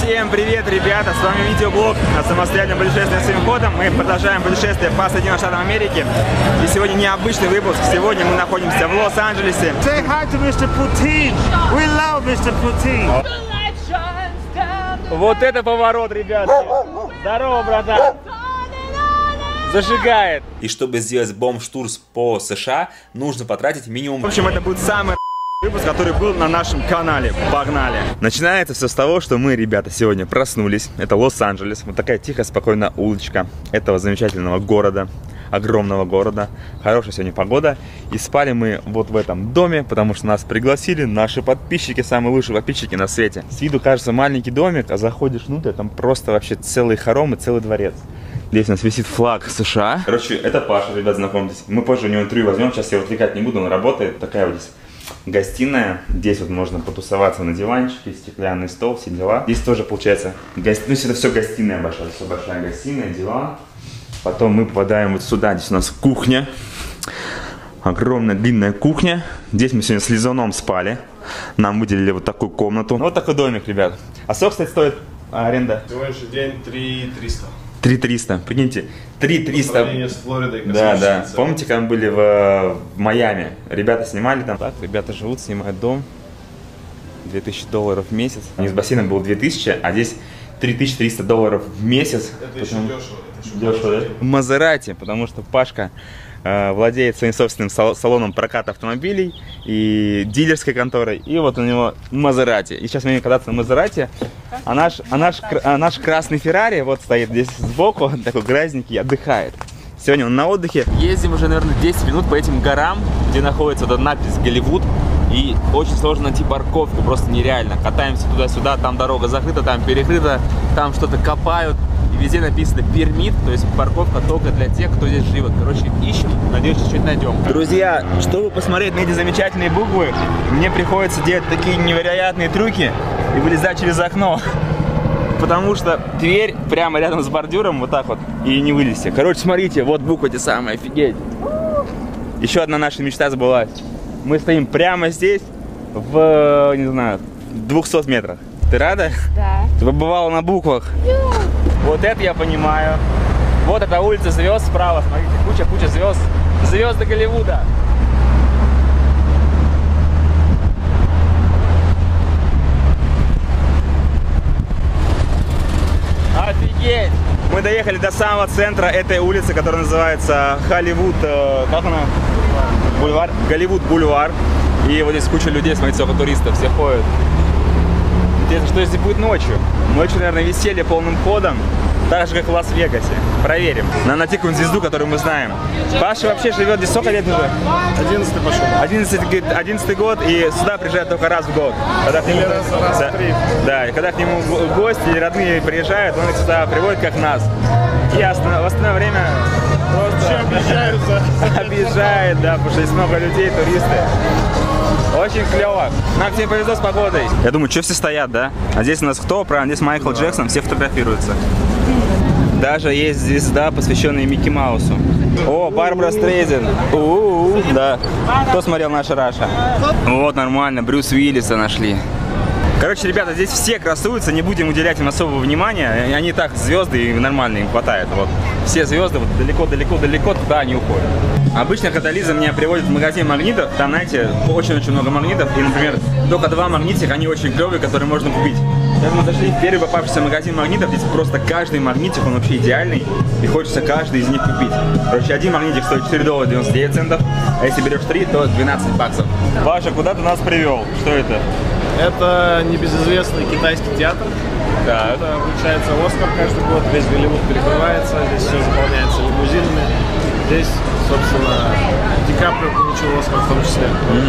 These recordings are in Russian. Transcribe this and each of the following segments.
Всем привет, ребята! С вами видеоблог о самостоятельном путешествии своим ходом. Мы продолжаем путешествие по Соединенным Штатам Америки. И сегодня необычный выпуск. Сегодня мы находимся в Лос-Анджелесе. Say hi to Mr. Putin. We love Mr. Putin. Вот это поворот, ребятки! Здорово, братан! Зажигает! И чтобы сделать бомж-тур по США, нужно потратить минимум... В общем, это будет самый выпуск, который был на нашем канале. Погнали! Начинается все с того, что мы, ребята, сегодня проснулись. Это Лос-Анджелес. Вот такая тихая, спокойная улочка этого замечательного города. Огромного города. Хорошая сегодня погода. И спали мы вот в этом доме, потому что нас пригласили наши подписчики, самые лучшие подписчики на свете. С виду кажется маленький домик, а заходишь внутрь, там просто вообще целый хором и целый дворец. Здесь у нас висит флаг США. Короче, это Паша, ребят, знакомьтесь. Мы позже у него интервью возьмем, сейчас я его отвлекать не буду, он работает. Такая вот здесь гостиная. Здесь вот можно потусоваться на диванчике, стеклянный стол, все дела. Здесь тоже получается, ну, это все гостиная большая, все большая гостиная, диван. Потом мы попадаем вот сюда, здесь у нас кухня. Огромная длинная кухня. Здесь мы сегодня с Лизуном спали. Нам выделили вот такую комнату. Вот такой домик, ребят. А сколько, кстати, стоит аренда? Сегодняшний день 3300. 3300, прикиньте, 3300. По сравнению с Флоридой. Да. Помните, когда мы были в Майами? Ребята снимали там. Так, ребята живут, снимают дом. $2000 в месяц. Не с бассейном было 2000, а здесь $3300 в месяц. Это еще дешево. Дешево, да? Мазерати, потому что Пашка владеет своим собственным салоном проката автомобилей и дилерской конторой. И вот у него Мазерати. И сейчас мы будем кататься на Мазерати. А наш красный Феррари вот стоит здесь сбоку, такой грязненький, отдыхает. Сегодня он на отдыхе. Ездим уже, наверное, 10 минут по этим горам, где находится этот надпись «Голливуд». И очень сложно найти парковку, просто нереально. Катаемся туда-сюда, там дорога закрыта, там перекрыта, там что-то копают. И везде написано «Пермит», то есть парковка только для тех, кто здесь живет. Короче, ищем, надеюсь, что что-нибудь найдем. Друзья, чтобы посмотреть на эти замечательные буквы, мне приходится делать такие невероятные трюки и вылезать через окно. Потому что дверь прямо рядом с бордюром, вот так вот, и не вылезти. Короче, смотрите, вот буквы те самые, офигеть. Еще одна наша мечта сбылась. Мы стоим прямо здесь, не знаю, 200 метрах. Ты рада? Да. Ты побывала на буквах? Вот это я понимаю. Вот эта улица звезд справа, смотрите, куча звезд. Звезды Голливуда. Офигеть! Мы доехали до самого центра этой улицы, которая называется Холливуд. Как она? Бульвар. Голливуд бульвар. И вот здесь куча людей, смотрите, сколько туристов, все ходят. Интересно, что здесь будет ночью? Ночью, наверное, веселье полным ходом. Так же, как в Лас-Вегасе. Проверим. Надо найти какую-нибудь звезду, которую мы знаем. Паша вообще живет здесь сколько лет уже? 11 пошел. 11 год, и сюда приезжает только раз в год. Когда к нему, раз в 3. Да, и когда к нему гости или родные приезжают, он их сюда приводит, как нас. И в остальное время просто объезжает, да, потому что здесь много людей, туристы. Очень клево. Нам всем повезло с погодой. Я думаю, что все стоят, да? А здесь у нас кто? Правильно, здесь Майкл Джексон, все фотографируются. Даже есть звезда, посвященная Микки Маусу. О, Барбара Стрейзен. Да. Кто смотрел наша Раша? Вот, нормально, Брюс Уиллиса нашли. Короче, ребята, здесь все красуются, не будем уделять им особого внимания. Они так, звезды, и нормально им хватает. Вот. Все звезды вот далеко-далеко-далеко туда они уходят. Обычно, когда Лиза меня приводит в магазин магнитов, там, знаете, очень-очень много магнитов. И, например, только 2 магнитика, они очень клевые, которые можно купить. Сейчас мы зашли в первый попавшийся магазин магнитов. Здесь просто каждый магнитик, он вообще идеальный. И хочется каждый из них купить. Короче, один магнитик стоит $4.99, а если берешь 3, то $12. Паша, куда ты нас привел? Что это? Это небезызвестный китайский театр. Да. Это вручается Оскар каждый год, весь Голливуд перекрывается, здесь все заполняется лимузинами. Здесь, собственно, Ди Каприо получил Оскар в том числе.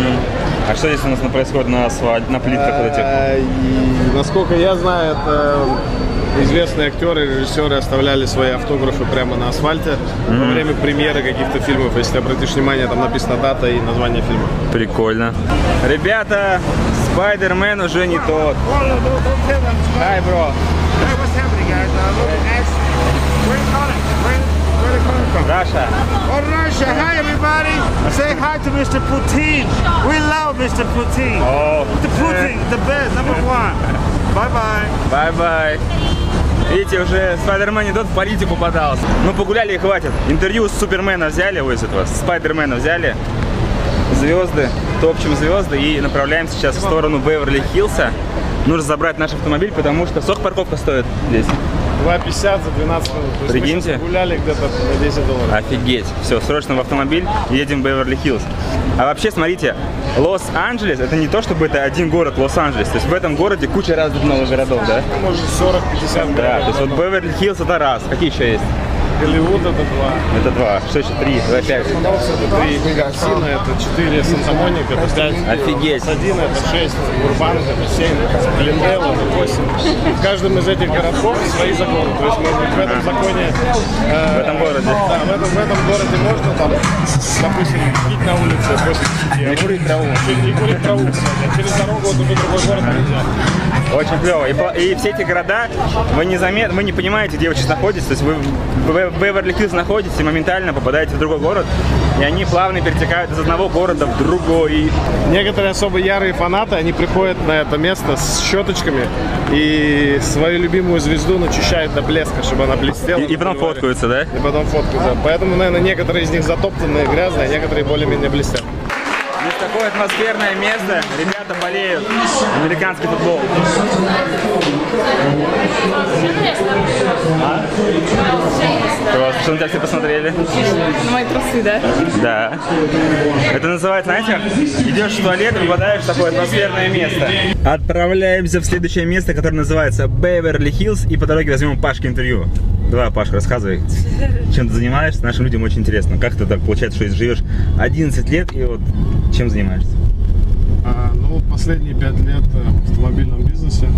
А что здесь у нас происходит на асфальте, на плитках вот этих? Насколько я знаю, это известные актеры, режиссеры оставляли свои автографы прямо на асфальте во время премьеры каких-то фильмов. Если обратишь внимание, там написана дата и название фильма. Прикольно. Ребята, Спайдермен уже не тот. Hi, bro. Russia. Oh, Russia. Hi, everybody. Say hi to Mr. Putin. We love Mr. Putin. Oh. The Putin, the best, number one. Bye-bye. Bye-bye. Видите, уже Спайдермен не тот в политику подался. Ну, погуляли и хватит. Интервью с Супермена взяли, вот с этого, с Спайдермена взяли. Звезды, топчем звезды и направляемся сейчас в сторону Беверли-Хиллса. Нужно забрать наш автомобиль, потому что сколько парковка стоит здесь? 2,50 за 12 минут. То есть Прикиньте. мы гуляли где-то на $10. Офигеть. Все, срочно в автомобиль, едем в Беверли-Хиллз. А вообще, смотрите, Лос-Анджелес, это не то, чтобы это один город Лос-Анджелес. То есть в этом городе куча разных новых городов, да? Может 40-50 Да, то есть вот Беверли-Хиллз это раз. Какие еще есть? Голливуд это 2. Это 2. Что еще? 3, 2, 5. Это 3. Картина это 4. Санта-Моника это 5. Офигеть. Пасадина это 6. Бурбанк это 7. Глендейл это 8. В каждом из этих городов свои законы. То есть мы в этом законе... В этом городе. Да, в этом городе можно там, допустим, пить на улице после 10. Не курить траву. Не курить траву, кстати. А через дорогу вот в другой город нельзя. Очень клево. И все эти города, вы не понимаете, где вы сейчас находитесь. То есть вы в Беверли-Хиллз находитесь и моментально попадаете в другой город. И они плавно перетекают из одного города в другой. Некоторые особо ярые фанаты, они приходят на это место с щеточками и свою любимую звезду начищают до блеска, чтобы она блестела. И потом фоткаются, да? И потом фоткаются. Поэтому, наверное, некоторые из них затоптанные, грязные, а некоторые более-менее блестят. Здесь такое атмосферное место. Ребята болеют. Американский футбол. Что на тебя все посмотрели? На мои трусы, да? Да. Это называется, знаете, как идешь в туалет и попадаешь в такое атмосферное место. Отправляемся в следующее место, которое называется Беверли-Хиллз. И по дороге возьмем Пашке интервью. Давай, Паш, рассказывай, чем ты занимаешься. Нашим людям очень интересно. Как ты так получается, что живешь 11 лет и вот чем занимаешься? Ну, последние 5 лет в автомобильном бизнесе.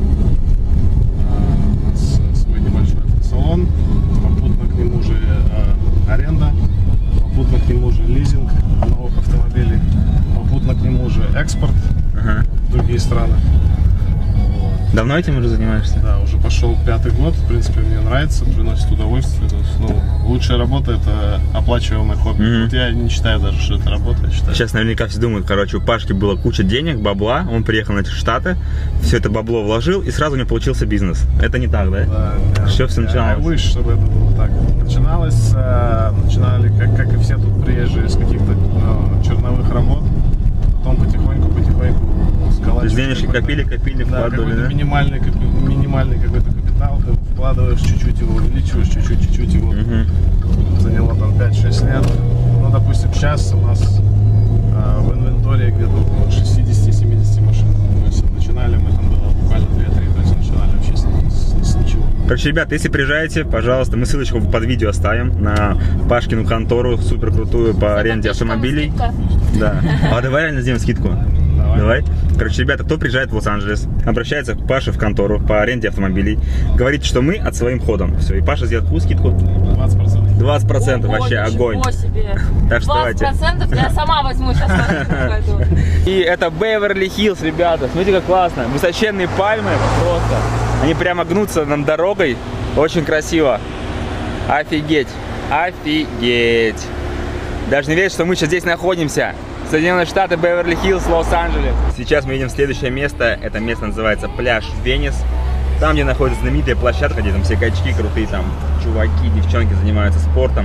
У нас свой небольшой автосалон. Попутно к нему же аренда. Попутно к нему же лизинг новых автомобилей. Попутно к нему же экспорт в другие страны. Давно этим уже занимаешься? Да, уже пошел 5-й год. В принципе, мне нравится, приносит удовольствие. То есть, ну, лучшая работа — это оплачиваемое хобби. Вот я не считаю даже, что это работа. Я считаю. Сейчас наверняка все думают, короче, у Пашки было куча денег, бабла, он приехал на эти Штаты, все это бабло вложил, и сразу у него получился бизнес. Это не так, да? Да, Что все начиналось? Я wish, чтобы это было так. Начинали, как и все тут приезжие, с каких-то черновых работ. Потом потихоньку То есть денежки копили, да, вкладывали, да? Минимальный какой-то капитал, вкладываешь чуть-чуть его, увеличиваешь чуть-чуть его. Заняло там 5-6 лет. Ну, допустим, сейчас у нас в инвентаре где-то около 60-70 машин. То есть начинали мы там было буквально 2-3, то есть начинали вообще с ничего. Короче, ребята, если приезжаете, пожалуйста, мы ссылочку под видео оставим на Пашкину контору, супер крутую по аренде автомобилей. Да. А давай реально сделаем скидку. Давай. Короче, ребята, кто приезжает в Лос-Анджелес, обращается к Паше в контору по аренде автомобилей, говорите, что мы от своим ходом. Все, и Паша сделает какую скидку? 20%. 20%, вообще огонь. Себе. Так что 20% я сама возьму сейчас. И это Беверли-Хиллз, ребята. Смотрите, как классно. Высоченные пальмы просто. Они прямо гнутся над дорогой. Очень красиво. Офигеть. Офигеть. Даже не верится, что мы сейчас здесь находимся. Соединенные Штаты, Беверли-Хиллз, Лос-Анджелес. Сейчас мы едем в следующее место. Это место называется пляж Венес. Там, где находится знаменитая площадка, где там все качки крутые, там чуваки, девчонки занимаются спортом.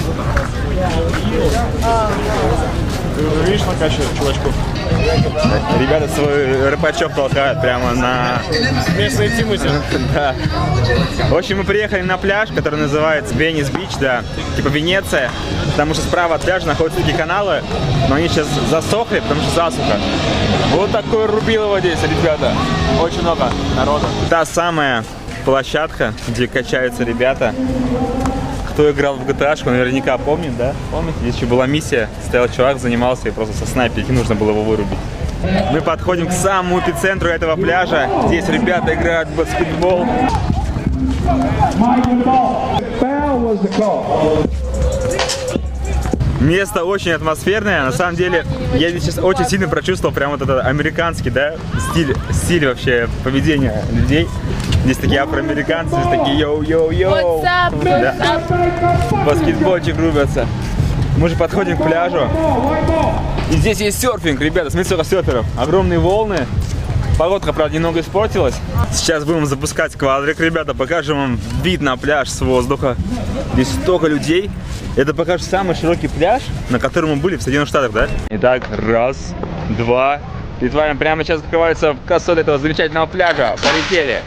Ты уже видишь накачивать чувачков? Ребята свой рыбачок толкают прямо на... Местные Тимати. Да. В общем, мы приехали на пляж, который называется Венес-Бич, да, типа Венеция, потому что справа от пляжа находятся такие каналы, но они сейчас засохли, потому что засуха. Вот такое рубилово здесь, ребята. Очень много народа. Та самая площадка, где качаются ребята. Кто играл в GTA-шку, наверняка помнит, да? Помните? Здесь еще была миссия, стоял чувак, занимался и просто со снайперки нужно было его вырубить. Мы подходим к самому эпицентру этого пляжа. Здесь ребята играют в баскетбол. Место очень атмосферное. На самом деле, я здесь сейчас очень сильно прочувствовал прям вот этот американский, да, стиль вообще поведения людей. Здесь такие афроамериканцы, здесь такие йоу-йоу-йоу. Да. Баскетбольчик рубятся. Мы же подходим к пляжу. И здесь есть серфинг, ребята, смотрите, сколько серферов. Огромные волны. Погодка, правда, немного испортилась. Сейчас будем запускать квадрик, ребята, покажем вам вид на пляж с воздуха. Здесь столько людей. Это пока что самый широкий пляж, на котором мы были в Соединенных Штатах, да? Итак, раз, два. Перед вами прямо сейчас открывается красота этого замечательного пляжа. Полетели.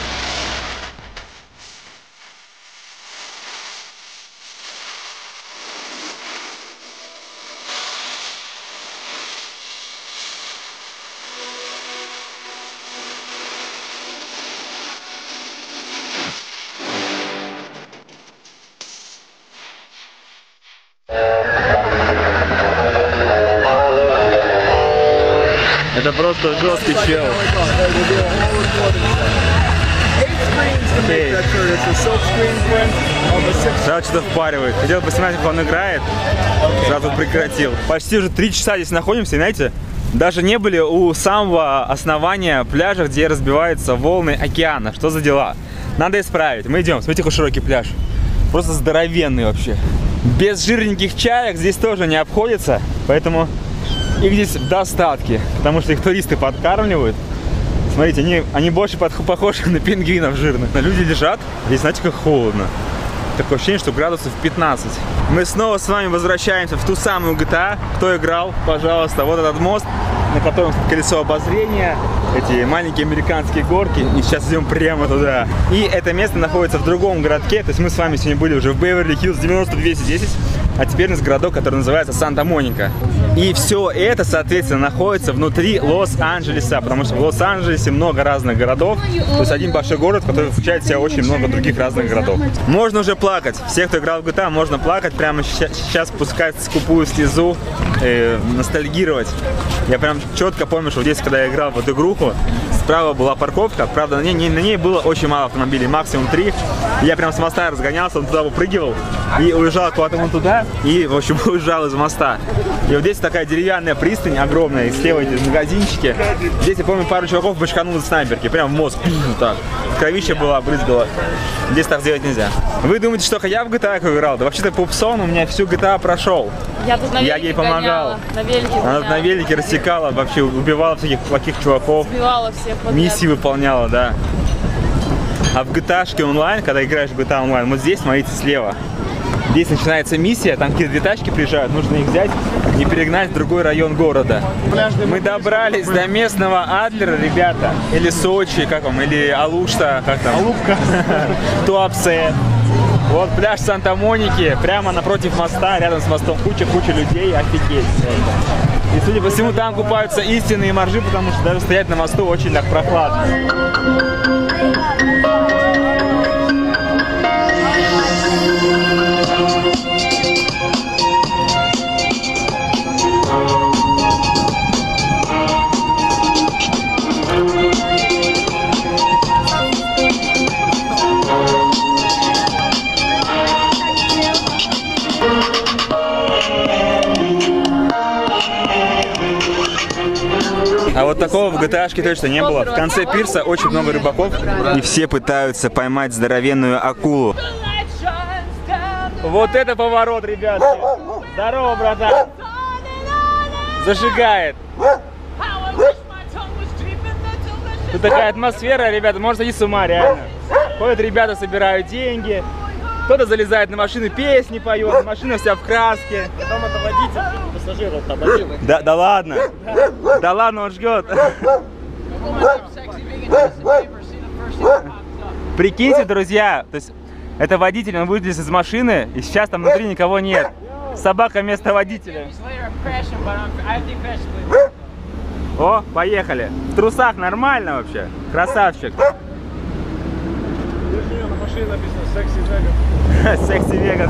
Это просто жесткий чел. Сразу что-то впаривает. Хотел посмотреть, как он играет. Сразу прекратил. Почти уже 3 часа здесь находимся, знаете? Даже не были у самого основания пляжа, где разбиваются волны океана. Что за дела? Надо исправить. Мы идем. Смотрите, какой широкий пляж. Просто здоровенный вообще. Без жирненьких чаек здесь тоже не обходится. Поэтому их здесь в достатке. Потому что их туристы подкармливают. Смотрите, они больше похожи на пингвинов жирных. Люди лежат. Здесь, знаете, как холодно. Такое ощущение, что градусов 15. Мы снова с вами возвращаемся в ту самую GTA. Кто играл, пожалуйста, вот этот мост, на котором колесо обозрения, эти маленькие американские горки. И сейчас идем прямо туда. И это место находится в другом городке. То есть мы с вами сегодня были уже в Беверли-Хиллз 9210. А теперь у нас городок, который называется Санта-Моника. И все это, соответственно, находится внутри Лос-Анджелеса, потому что в Лос-Анджелесе много разных городов. То есть один большой город, который включает в себя очень много других разных городов. Можно уже плакать. Все, кто играл в GTA, можно плакать. Прямо сейчас пускать скупую слезу, ностальгировать. Я прям четко помню, что здесь, когда я играл в эту игруху, справа была парковка. Правда, на ней было очень мало автомобилей, максимум 3. Я прям с моста разгонялся, он туда выпрыгивал и уезжал куда-то вон туда. И, в общем, уезжал из моста. И вот здесь такая деревянная пристань огромная, и слева эти магазинчики. Здесь, я помню, пару чуваков башканули снайперки, прям в мозг. Так. Кровище было, брызгало. Здесь так сделать нельзя. Вы думаете, что я в GTA играл? Да вообще-то Пупсон у меня всю GTA прошел. Я тут на велике ей помогал. На велике Она на велике рассекала, вообще убивала всяких плохих чуваков. Убивала всех подряд. Миссии выполняла, да. А в GTA онлайн, когда играешь в GTA онлайн, вот здесь, смотрите, слева. Здесь начинается миссия, там какие-то 2 тачки приезжают, нужно их взять и перегнать в другой район города. Мы добрались до местного Адлера, ребята, или Сочи, как вам, или Алушта, как там? Алупка. Туапсе. Вот пляж Санта-Моники, прямо напротив моста, рядом с мостом куча людей, офигеть. И, судя по всему, там купаются истинные моржи, потому что даже стоять на мосту очень так прохладно. А вот такого в GTA-шке точно не было. В конце пирса очень много рыбаков, и все пытаются поймать здоровенную акулу. Вот это поворот, ребятки. Здорово, братан. Зажигает. Тут такая атмосфера, ребята, можно сойти с ума, реально. Ходят ребята, собирают деньги. Кто-то залезает на машину, песни поет, машина вся в краске. Потом это водитель, пассажиров там один. Да ладно. Да ладно, он ждет. Прикиньте, друзья, то есть это водитель, он вылез из машины, и сейчас там внутри никого нет. Собака вместо водителя. О, поехали. В трусах нормально вообще. Красавчик. На машине написано «Секси Веган». Секси Веган.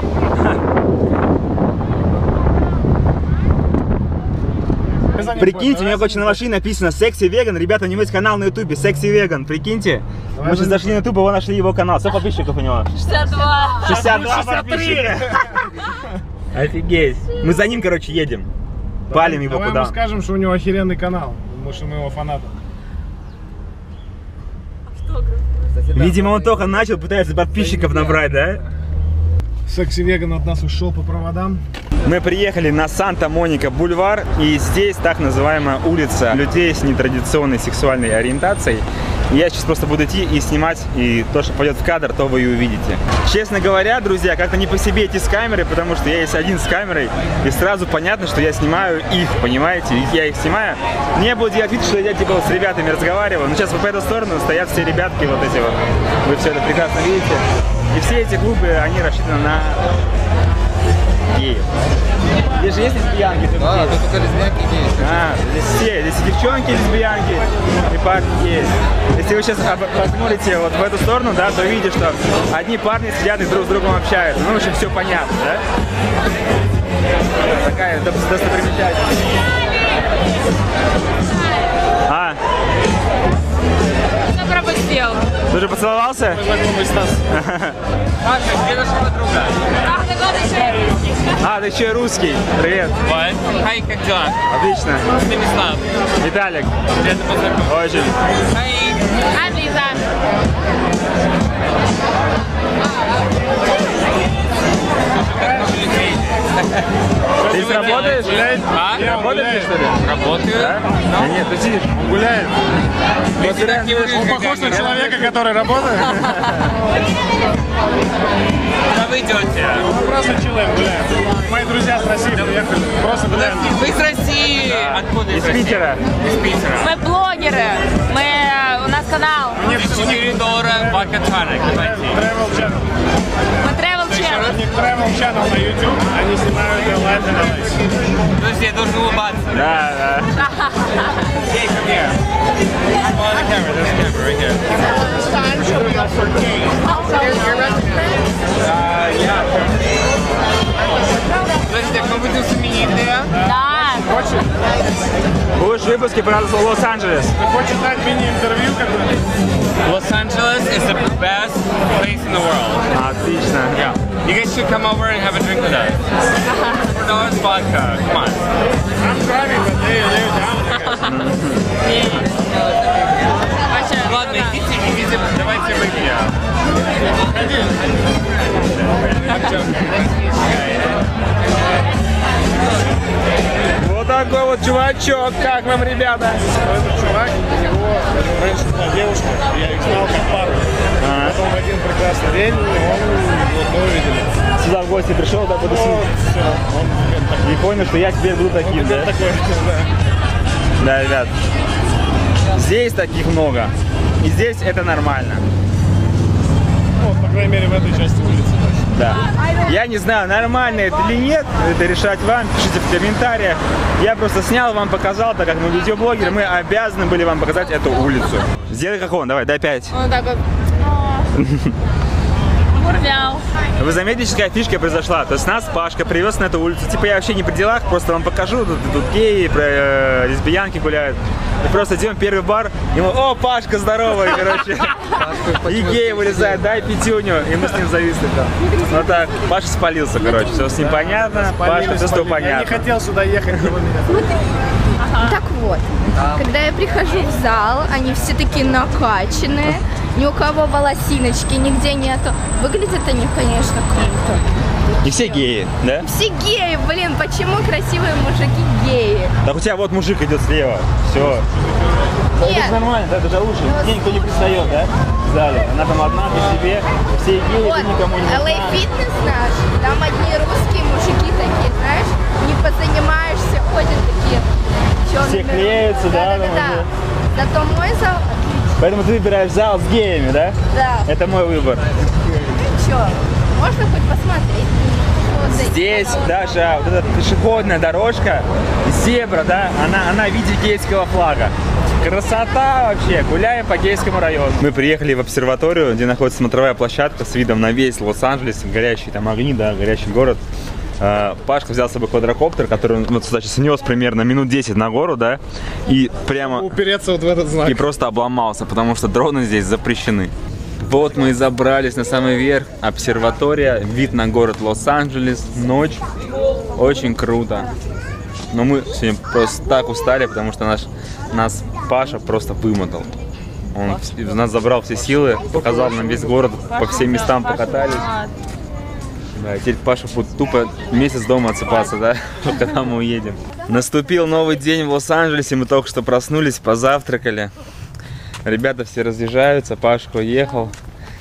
Прикиньте, у меня очень на машине написано «Секси Веган». Ребята, у него есть канал на ютубе «Секси Веган». Прикиньте. Мы сейчас зашли на ютуб, его нашли его канал. Сколько подписчиков у него? 62. 62 подписчика. Офигеть. Мы за ним, короче, едем. Палим его Давай куда. мы скажем, что у него охеренный канал. Потому что мы его фанаты. Видимо, он только начал, пытается подписчиков набрать, да? Секси Веган от нас ушел по проводам. Мы приехали на Санта-Моника бульвар, и здесь так называемая улица людей с нетрадиционной сексуальной ориентацией. Я сейчас просто буду идти и снимать, и то, что пойдет в кадр, то вы и увидите. Честно говоря, друзья, как-то не по себе идти с камерой, потому что я есть один с камерой, и сразу понятно, что я снимаю их, понимаете? И я их снимаю. Мне будет делать вид, что я типа с ребятами разговариваю. Но сейчас вот по эту сторону стоят все ребятки вот эти вот. Вы все это прекрасно видите. И все эти клубы, они рассчитаны на геев. Здесь же есть лесбиянки? Да, тут только лесбиянки и геи. Здесь все, здесь и девчонки лесбиянки, и парни есть. Если вы сейчас посмотрите вот в эту сторону, да, то видите, что одни парни сидят и друг с другом общаются. Ну, в общем, все понятно, да? Такая достопримечательность. Что пропустил? Ты же поцеловался? Маша, где наша подруга? Ты еще и русский. Привет. Хай, как дела? Отлично. Станислав. Виталик. Приятно познакомиться. Очень. Хай. I'm Лиза. Ты здесь работаешь? А? Работаешь, что ли? Работаю. Да? Нет, ты сидишь. Гуляет. Если так не выглядит, Он похож на человека, который работает. куда вы идете? Просто чилаем, гуляем. Мои друзья с России приехали. Просто гуляем. Вы из России? Откуда из Из России? Питера. Из Питера. Мы блогеры. У нас канал. $4 бакатанок. Travel Channel. Мы travel У channel. них Travel Channel на YouTube. Они снимают лайв на лайв. Подожди, я должен улыбаться. Да, да. Hey, come here. On the camera, there's a camera right here. Yeah. Подожди, мы будем знаменитые. Да. Будешь в выпуске про Лос-Анджелес. Хочешь дать мини-интервью какое-то? Los Angeles is the best place in the world. Отлично. Yeah. You guys should come over and have a drink with us. $4 vodka. Come on. I'm driving, but they're down. Ладно, идите, давайте выпьем. Вот такой вот чувачок. Как вам, ребята? Этот чувак, у него раньше была девушка, я их знал как пару. Потом в один прекрасный день мы увидели. Сюда в гости пришел, да, буду и понял, что я теперь буду таким, да? Такой, да. Да, ребят. Здесь таких много. И здесь это нормально. Ну, по крайней мере, в этой части улицы точно. Да. Я не знаю, нормально это или нет, это решать вам, пишите в комментариях. Я просто снял, вам показал, так как мы видеоблогеры, мы обязаны были вам показать эту улицу. Сделай как он, давай, дай 5. Вот так вот. Мурмяу. Вы заметите, какая фишка произошла? То есть нас Пашка привез на эту улицу. Типа я вообще не при делах, просто вам покажу. Тут геи, лесбиянки гуляют. И просто идем в первый бар, и мы, о, Пашка, здоровый, короче. И геи вылезают, дай пятюню, и мы с ним зависли там. Вот так, Паша спалился, короче, все с ним понятно, Пашка, все с тобой Я не понятно. хотел сюда ехать, его меня. Так вот, когда я прихожу в зал, они все такие накачанные, ни у кого волосиночки нигде нету. Выглядят они, конечно, круто. И все геи, да? Все геи, блин, почему красивые мужики геи? Так у тебя вот мужик идет слева, все. Это Нет, же нормально, да, это же лучше. К ней никто не пристает, да? В зале. Она там одна по себе, все геи, вот, ты никому не LA нужна. Fitness наш, там одни русские мужики такие, знаешь, не позанимаешься, ходят такие черные. Все клеятся, да, там Да. Зато мой зал отличный. Поэтому ты выбираешь зал с геями, да? Да. Это мой выбор. Чё, можно хоть посмотреть? Вот эти Здесь залы. даже вот эта пешеходная дорожка, зебра, да, она в виде гейского флага. Красота вообще, гуляем по гейскому району. Мы приехали в обсерваторию, где находится смотровая площадка с видом на весь Лос-Анджелес, горящие там огни, да, горящий город. Пашка взял с собой квадрокоптер, который вот сюда сейчас снес примерно минут 10 на гору, да, и прямо... Упереться вот в этот знак. И просто обломался, потому что дроны здесь запрещены. Вот мы и забрались на самый верх. Обсерватория, вид на город Лос-Анджелес, ночь. Очень круто. Но мы сегодня просто так устали, потому что нас Паша просто вымотал. Он из нас забрал все силы, показал нам весь город, по всем местам покатались. Да, теперь Паша будет тупо месяц дома отсыпаться, да, когда мы уедем. Наступил новый день в Лос-Анджелесе, мы только что проснулись, позавтракали. Ребята все разъезжаются, Пашка уехал.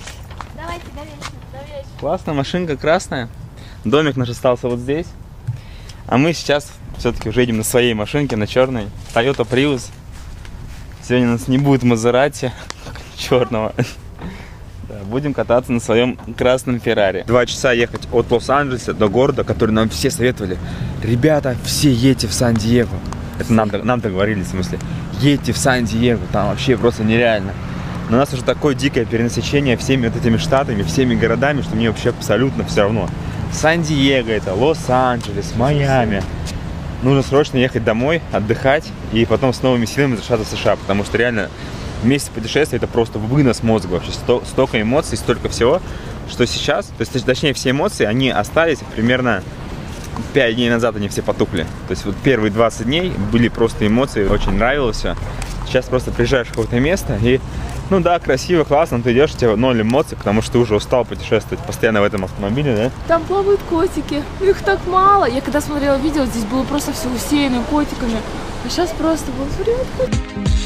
Классная машинка, красная. Домик наш остался вот здесь. А мы сейчас все-таки уже едем на своей машинке, на черной. Toyota Prius. Сегодня у нас не будет Мазерати черного. Да, будем кататься на своем красном Феррари. 2 часа ехать от Лос-Анджелеса до города, который нам все советовали. Ребята, все едьте в Сан-Диего. Это нам договорились, в смысле. Едьте в Сан-Диего, там вообще просто нереально. Но у нас уже такое дикое перенасыщение всеми вот этими штатами, всеми городами, что мне вообще абсолютно все равно. Сан-Диего это, Лос-Анджелес, Майами. Нужно срочно ехать домой, отдыхать и потом с новыми силами возвращаться в США, потому что реально месяц путешествия это просто вынос мозга вообще, столько эмоций, столько всего, что сейчас, то есть точнее все эмоции, они остались примерно 5 дней назад, они все потухли. То есть вот первые 20 дней были просто эмоции, очень нравилось все. Сейчас просто приезжаешь в какое-то место и, ну да, красиво, классно, ты идешь, у тебя 0 эмоций, потому что ты уже устал путешествовать постоянно в этом автомобиле, да? Там плавают котики, их так мало. Я когда смотрела видео, здесь было просто все усеяно котиками, а сейчас просто было, смотри, вот котик.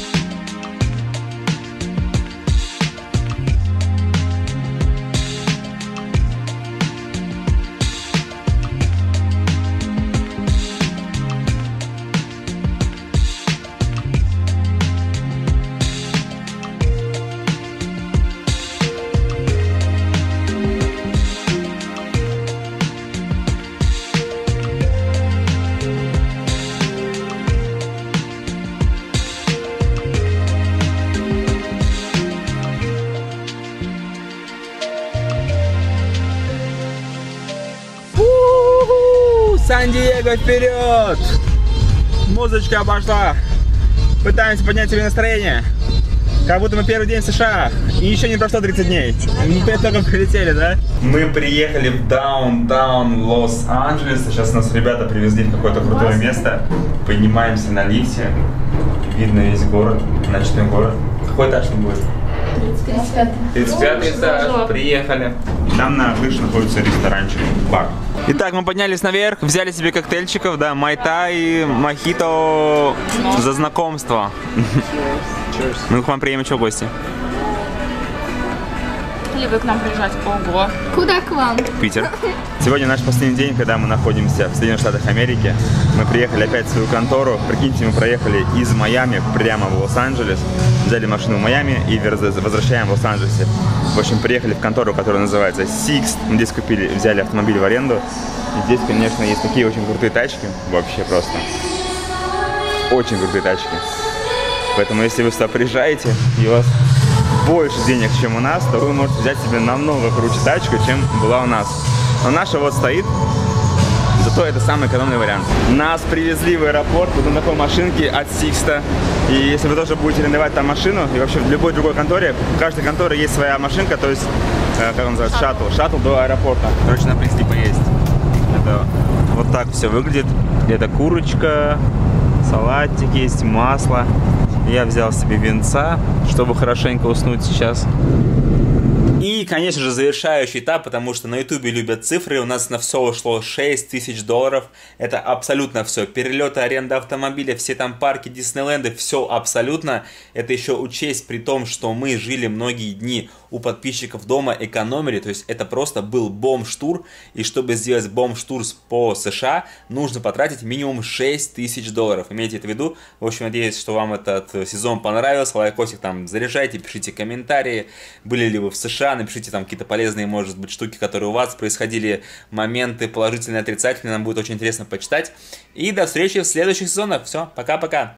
Сан-Диего, вперед! Музычка обошла. Пытаемся поднять себе настроение. Как будто мы первый день в США. И еще не прошло 30 дней. Мы только прилетели, да? Мы приехали в даунтаун Лос-Анджелеса. Сейчас нас ребята привезли в какое-то крутое место. Поднимаемся на лифте. Видно весь город, ночной город. Какой этаж там будет? 35 этаж. Приехали. Там на крыше находится ресторанчик, бар. Итак, мы поднялись наверх, взяли себе коктейльчиков, да, майтай, мохито за знакомство. Мы к вам приедем еще в гости. Или вы к нам приезжать? Ого. Куда к вам? В Питер. Сегодня наш последний день, когда мы находимся в Соединенных Штатах Америки. Мы приехали опять в свою контору. Прикиньте, мы проехали из Майами прямо в Лос-Анджелес. Взяли машину в Майами и возвращаем в Лос-Анджелесе. В общем, приехали в контору, которая называется Sixt. Мы здесь взяли автомобиль в аренду. И здесь, конечно, есть такие очень крутые тачки. Вообще просто. Очень крутые тачки. Поэтому, если вы сюда приезжаете и у вас больше денег, чем у нас, то вы можете взять себе намного круче тачку, чем была у нас. Но наша вот стоит, зато это самый экономный вариант. Нас привезли в аэропорт вот на такой машинке от Sixt. И если вы тоже будете арендовать там машину, и вообще в любой другой конторе, у каждой конторы есть своя машинка, то есть, как он называется, шаттл до аэропорта. Короче, на принципе есть. Это вот так все выглядит. Это курочка, салатик есть, масло. Я взял себе винца, чтобы хорошенько уснуть сейчас. И, конечно же, завершающий этап, потому что на ютубе любят цифры. У нас на все ушло $6000. Это абсолютно все. Перелеты, аренда автомобиля, все там парки, Диснейленды, все абсолютно. Это еще учесть при том, что мы жили многие дни у подписчиков дома, экономили. То есть это просто был бомж-тур. И чтобы сделать бомж-тур по США, нужно потратить минимум $6000. Имейте это в виду. В общем, надеюсь, что вам этот сезон понравился. Лайкосик там заряжайте, пишите комментарии. Были ли вы в США? Напишите там какие-то полезные, может быть, штуки, которые у вас происходили, моменты положительные, отрицательные. Нам будет очень интересно почитать. И до встречи в следующих сезонах. Все, пока-пока.